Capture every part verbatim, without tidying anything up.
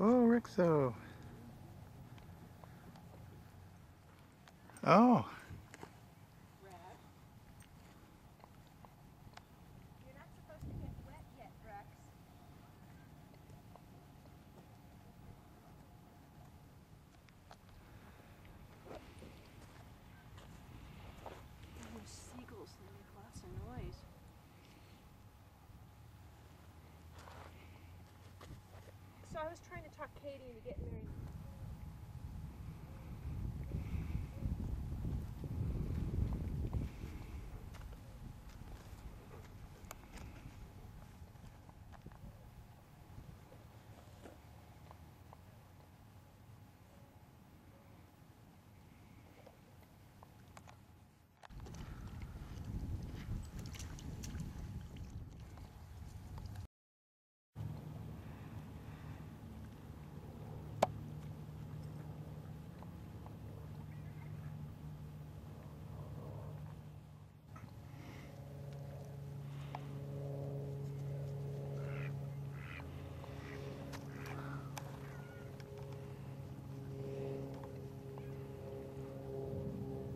Oh, Rixo. Oh. You're not supposed to get wet yet, Rex. There's seagulls, they make lots of noise. So I was trying to talk Katie into getting married.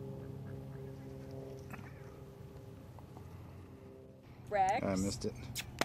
Rex. I missed it.